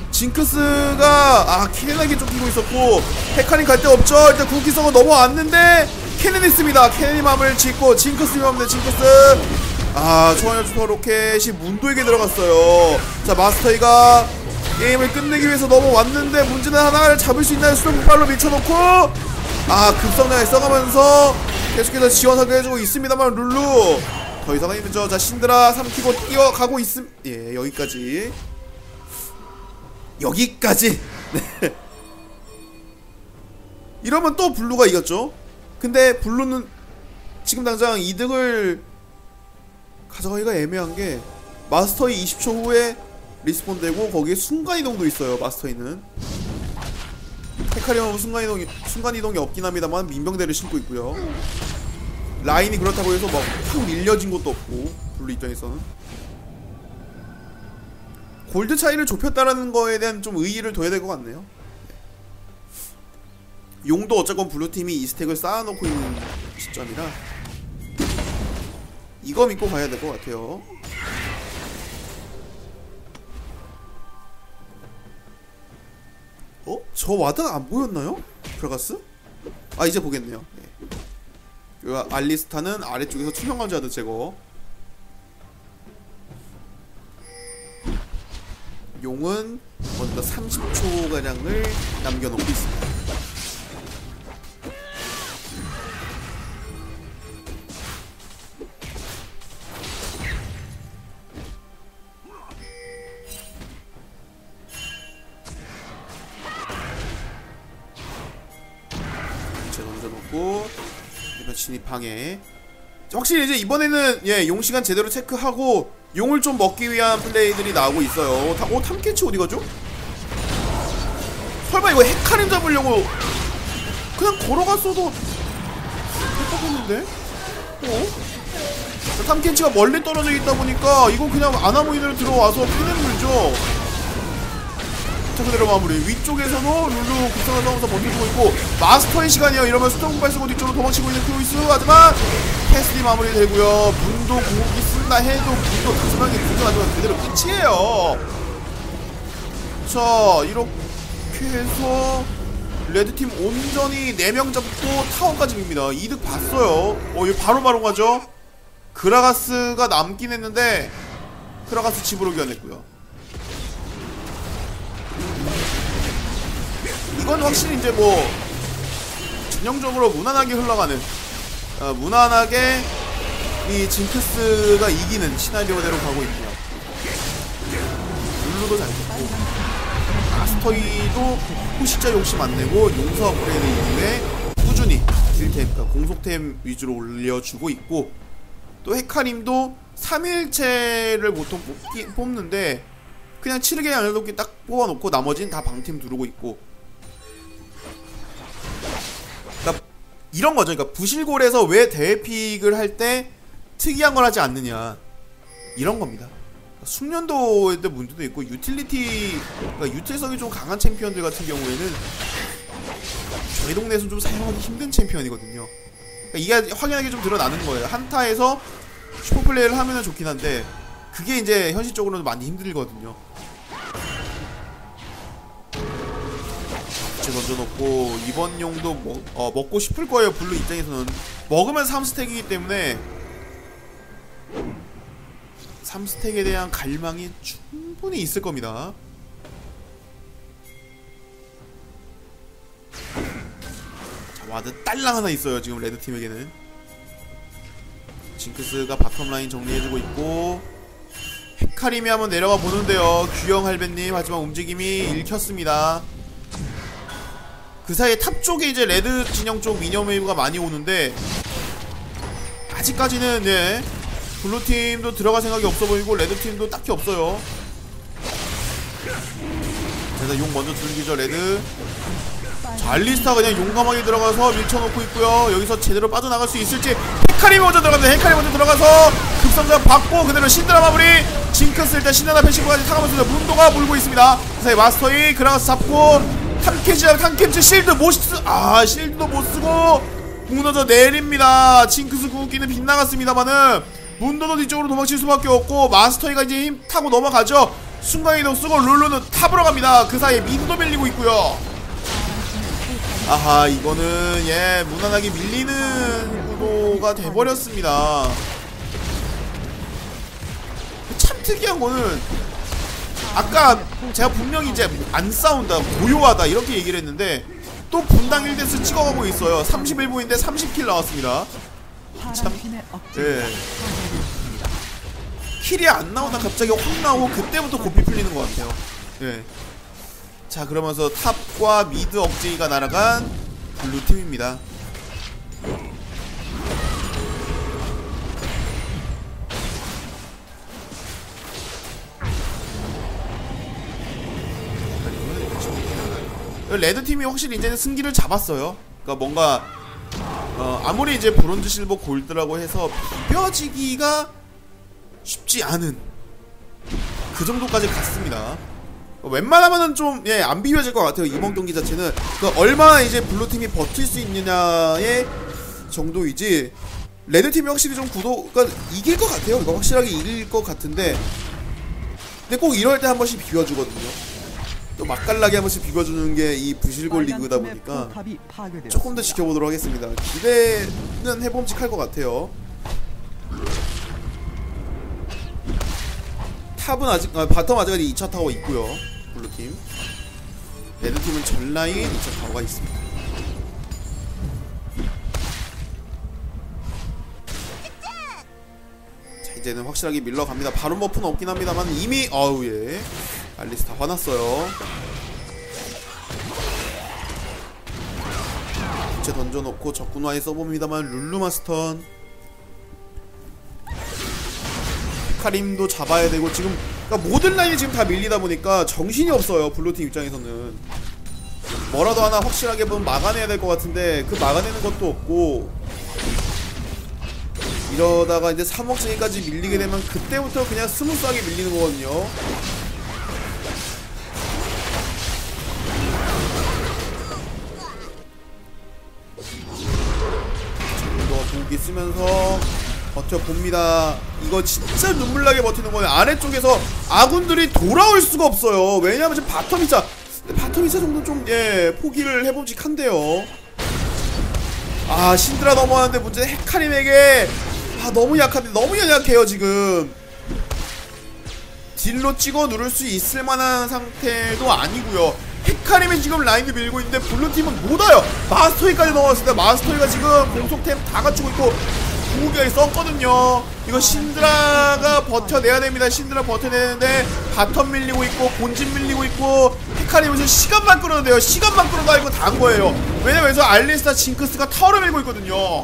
징크스가 케넨에게 쫓기고 있었고 헤카림 갈 데 없죠. 일단 구울기 써고 넘어왔는데 캐넨 있습니다. 캐넨이 마음을 짓고 징크스 위험한데 징크스 초원여 주터 로켓이 문도에게 들어갔어요. 자 마스터이가 게임을 끝내기 위해서 넘어왔는데 문제는 하나를 잡을 수 있나요? 수동발로 밀쳐놓고 급성장에 써가면서 계속해서 지원하게 해주고 있습니다만 룰루 더 이상은 힘들죠. 자 신드라 3키고 뛰어가고 있음. 예 여기까지 네. 이러면 또 블루가 이겼죠. 근데 블루는 지금 당장 이득을 가져가기가 애매한게 마스터이 20초 후에 리스폰 되고 거기에 순간이동도 있어요. 마스터이는 헤카림은 순간이동이 없긴 합니다만 민병대를 신고 있고요. 라인이 그렇다고 해서 막 확 밀려진 것도 없고 블루 입장에서는 골드 차이를 좁혔다라는 거에 대한 좀 의의를 둬야 될 것 같네요. 용도 어쨌건 블루팀이 이 스택을 쌓아놓고 있는 시점이라 이거 믿고 가야 될 것 같아요. 저 와드가 안 보였나요? 그라가스? 아 이제 보겠네요. 네. 알리스타는 아래쪽에서 투명관자드 제거. 용은 먼저 30초가량을 남겨놓고 있습니다. 던져놓고 이번 진입 방해. 확실히 이제 이번에는 용 시간 제대로 체크하고 용을 좀 먹기 위한 플레이들이 나오고 있어요. 탐캐치 어디가죠? 설마 이거 헤카림 잡으려고 그냥 걸어갔어도 됐겠는데? 탐캐치가 멀리 떨어져 있다 보니까 이거 그냥 아나무인으로 들어와서 피는 물죠. 자, 그대로 마무리. 위쪽에서도 룰루 급성을 싸우면서 버티고 있고 마스터의 시간이요. 이러면 수동발 쓰고 뒤쪽으로 도망치고 있는 크루이스. 하지만 패스리 마무리 되고요. 문도 공격이 쓴다 해도 문도 다스하게 공격하지만 그대로 끝이에요. 자, 이렇게 해서 레드팀 온전히 4명 잡고 타워까지 밉니다. 이득 봤어요. 이거 바로 가죠. 그라가스가 남긴 했는데 그라가스 집으로 교환했고요. 이건 확실히 이제 뭐 전형적으로 무난하게 흘러가는 무난하게 이 징크스가 이기는 시나리오대로 가고 있고요. 룰루도 잘 됐고 마스터이도 후시자 욕심 안 내고 용서 업그레이드 이후에 꾸준히 딜템, 그러니까 공속템 위주로 올려주고 있고 또 헤카림도 3일체를 보통 뽑는데 그냥 7개 양념도끼 딱 뽑아놓고 나머지는 다 방템 두르고 있고, 그러니까 이런 거죠. 그러니까 부실골에서 왜 대회픽을 할 때 특이한 걸 하지 않느냐 이런 겁니다. 숙련도에 대한 문제도 있고 유틸리티, 그러니까 유틸성이 좀 강한 챔피언들 같은 경우에는 저희 동네에서 좀 사용하기 힘든 챔피언이거든요. 그러니까 이게 확연하게 좀 드러나는 거예요. 한타에서 슈퍼플레이를 하면은 좋긴 한데 그게 이제 현실적으로는 많이 힘들거든요. 던져놓고 이번 용도 먹고 싶을 거예요. 블루 입장에서는 먹으면 3스택이기 때문에 3스택에 대한 갈망이 충분히 있을 겁니다. 자, 와드 딸랑 하나 있어요 지금 레드팀에게는. 징크스가 바텀라인 정리해주고 있고 헤카림이 한번 내려가 보는데요. 규영 할배님. 하지만 움직임이 읽혔습니다. 그 사이에 탑 쪽에 이제 레드 진영 쪽 미니언 웨이브가 많이 오는데 아직까지는 블루팀도 들어갈 생각이 없어 보이고 레드팀도 딱히 없어요. 그래서 용 먼저 들기죠 레드. 자, 알리스타 그냥 용감하게 들어가서 밀쳐놓고 있고요. 여기서 제대로 빠져나갈 수 있을지. 헤카림이 먼저 들어갑니다. 헤카림이 먼저 들어가서 급선장 받고 그대로 신드라 마무리. 징크스 일단 신드라 패시브까지 타가면서 문도가 물고 있습니다. 그 사이 마스터이 그라가스 잡고 탐캐치 실드 못 실드도 못쓰고 무너져 내립니다. 징크스 궁극기는 빗나갔습니다만은 문도도 뒤쪽으로 도망칠 수밖에 없고 마스터이가 이제 힘 타고 넘어가죠. 순간이동 쓰고 룰루는 탑으로 갑니다. 그 사이에 미드도 밀리고 있고요. 아하, 이거는 무난하게 밀리는 구도가 돼버렸습니다. 참 특이한 거는 아까 제가 분명히 이제 안 싸운다, 고요하다 이렇게 얘기를 했는데 또 분당 1데스 찍어가고 있어요. 31분인데 30킬 나왔습니다. 참, 킬이 안 나오다 갑자기 확 나오고 그때부터 고삐 풀리는 것 같아요. 자, 그러면서 탑과 미드 억제기가 날아간 블루팀입니다. 레드팀이 확실히 이제는 승기를 잡았어요. 그러니까 뭔가 아무리 이제 브론즈, 실버, 골드라고 해서 비벼지기가 쉽지 않은 그 정도까지 갔습니다. 웬만하면은 좀 안 비벼질 것 같아요. 이번 경기 자체는 얼마나 이제 블루팀이 버틸 수 있느냐의 정도이지, 레드팀이 확실히 좀 그러니까 이길 것 같아요. 이거 확실하게 이길 것 같은데, 근데 꼭 이럴 때 한 번씩 비벼주거든요. 또 맛깔나게 한 번씩 비벼주는 게 이 부실골 리그다 보니까 조금 더 지켜보도록 하겠습니다. 기대는 해봄직할 것 같아요. 탑은 아직 바텀 아직까지 2차 타워 있고요. 블루팀. 레드팀은 전라인 2차 타워가 있습니다. 자, 이제는 확실하게 밀러갑니다. 바론 버프는 없긴 합니다만 이미 예. 알리스 다 화났어요. 부채 던져놓고 적군화에 써봅니다만 룰루마스턴 카림도 잡아야 되고, 지금 그러니까 모든 라인이 지금 다 밀리다 보니까 정신이 없어요. 블루팀 입장에서는 뭐라도 하나 확실하게 보면 막아내야 될 것 같은데 그 막아내는 것도 없고, 이러다가 이제 3억 쟁이까지 밀리게 되면 그때부터 그냥 스무스하게 밀리는 거거든요. 공기 쓰면서 버텨봅니다. 이거 진짜 눈물나게 버티는 거예요. 아래쪽에서 아군들이 돌아올 수가 없어요. 왜냐하면 지금 바텀이자 정도는 좀 포기를 해봄직한데요. 신드라 넘어가는데 문제는 헤카림에게 너무 약한데, 너무 연약해요. 지금 딜로 찍어 누를 수 있을 만한 상태도 아니고요. 헤카림이 지금 라인을 밀고 있는데 블루팀은 못 와요. 마스터이까지 넘어왔습니다. 마스터이가 지금 공속템 다 갖추고 있고 궁극기까지 썼거든요. 이거 신드라가 버텨내야 됩니다. 신드라 버텨내는데 바텀 밀리고 있고 본진 밀리고 있고, 헤카림은 시간만 끌어도 돼요. 시간만 끌어도 알고 다 한 거예요. 왜냐면 여기서 알리스타 징크스가 타워를 밀고 있거든요.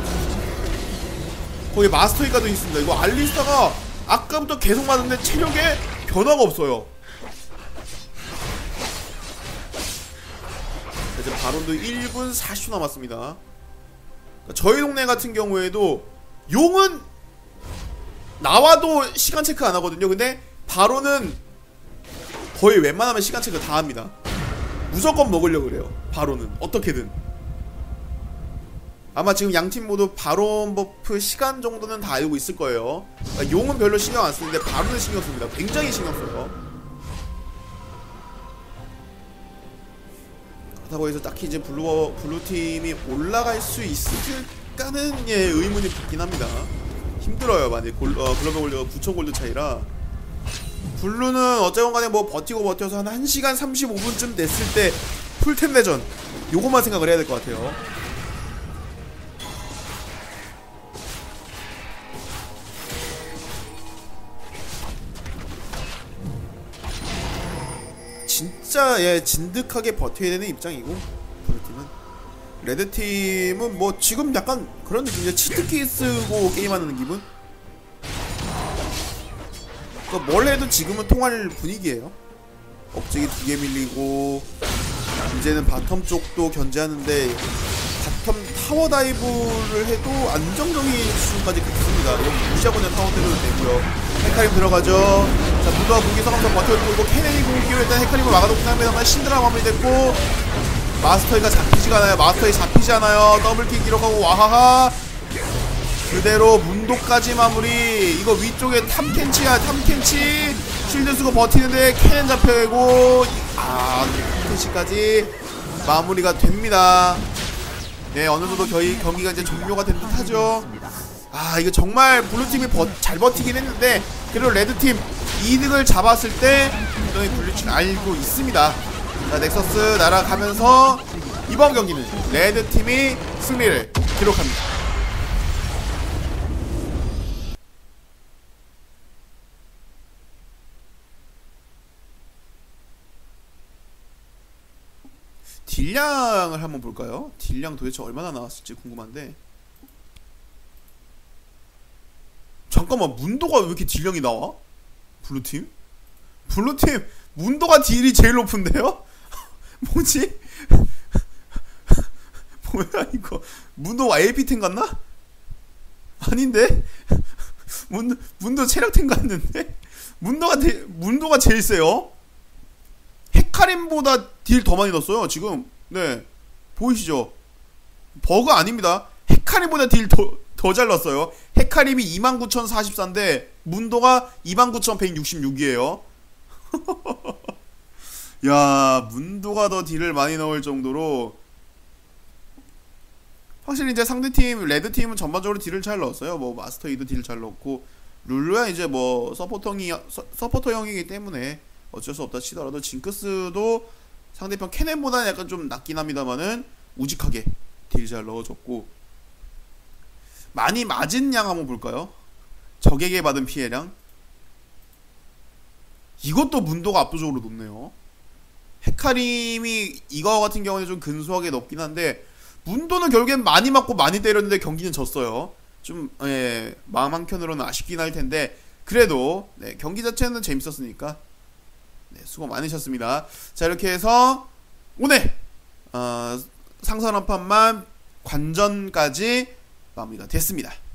거기 마스터이까지 있습니다. 이거 알리스타가 아까부터 계속 맞는데 체력에 변화가 없어요. 이제 바론도 1분 40초 남았습니다. 저희 동네 같은 경우에도 용은 나와도 시간 체크 안 하거든요. 근데 바론은 거의 웬만하면 시간 체크 다 합니다. 무조건 먹으려고 그래요. 바론은 어떻게든. 아마 지금 양팀 모두 바론 버프 시간 정도는 다 알고 있을 거예요. 용은 별로 신경 안 쓰는데 바론은 신경 씁니다. 굉장히 신경 써요. 그렇다고 해서 딱히 이제 블루팀이 올라갈 수 있을까는 의문이 붙긴 합니다. 힘들어요. 만약에 글로벌 골드가 9,000 골드 차이라. 블루는 어쨌건 간에 뭐 버텨서 한 1시간 35분쯤 됐을 때 풀템 내전 요것만 생각을 해야 될 것 같아요. 진짜 진득하게 버텨야 되는 입장이고, 블루팀은. 레드팀은 뭐 지금 약간 그런 느낌이죠. 치트키 쓰고 게임하는 기분? 그러니까 뭘 해도 지금은 통할 분위기예요. 억제기 2개 밀리고, 이제는 바텀 쪽도 견제하는데 바텀 타워 다이브를 해도 안정적인 수준까지 갔습니다. 여기 무시하고 그냥 타워 때려도 되고요. 헤카림 들어가죠. 자, 무도와 무기 성함성 버텨주고 있고, 케넨이 공기로 일단 헤카림을 막아놓긴 합니다만 신드라 마무리됐고, 마스터이가 잡히지가 않아요. 마스터이 잡히지 않아요. 더블킥 기록하고 와하하 그대로 문도까지 마무리. 이거 위쪽에 탐켄치야. 탐켄치 실드 쓰고 버티는데 케넨 잡혀가고, 탐켄치까지 마무리가 됩니다. 네, 어느정도 경기가 이제 종료가 된 듯하죠. 이거 정말 블루팀이 잘 버티긴 했는데, 그리고 레드팀 이득을 잡았을 때 분명히 블루팀 알고 있습니다. 자, 넥서스 날아가면서 이번 경기는 레드팀이 승리를 기록합니다. 딜량을 한번 볼까요? 딜량 도대체 얼마나 나왔을지 궁금한데. 잠깐만, 문도가 왜 이렇게 딜량이 나와? 블루팀? 블루팀 문도가 딜이 제일 높은데요? 뭐지? 뭐야 이거? 문도 AP템 같나? 아닌데? 문도 체력템 같는데? 문도가 제일 세요. 헤카림보다 딜 더 많이 넣었어요 지금. 네, 보이시죠? 버그 아닙니다. 헤카림보다 딜 더 잘 넣었어요. 헤카림이 29,044인데 문도가 29,166이에요 야, 문도가 더 딜을 많이 넣을 정도로 확실히 이제 상대팀 레드팀은 전반적으로 딜을 잘 넣었어요. 뭐 마스터 E도 딜 잘 넣었고, 룰루야 이제 뭐 서포터형이기 때문에 어쩔 수 없다 치더라도 징크스도 상대편 캐넨보다는 약간 좀 낫긴 합니다만은 우직하게 딜 잘 넣어줬고, 많이 맞은 양 한번 볼까요? 적에게 받은 피해량. 이것도 문도가 압도적으로 높네요. 헤카림이 이거 같은 경우는 좀 근소하게 높긴 한데, 문도는 결국엔 많이 맞고 많이 때렸는데 경기는 졌어요. 좀 마음 한켠으로는 아쉽긴 할 텐데, 그래도 네, 경기 자체는 재밌었으니까 네, 수고 많으셨습니다. 자, 이렇게 해서 오늘 상선 한 판만 관전까지 마무리가 됐습니다.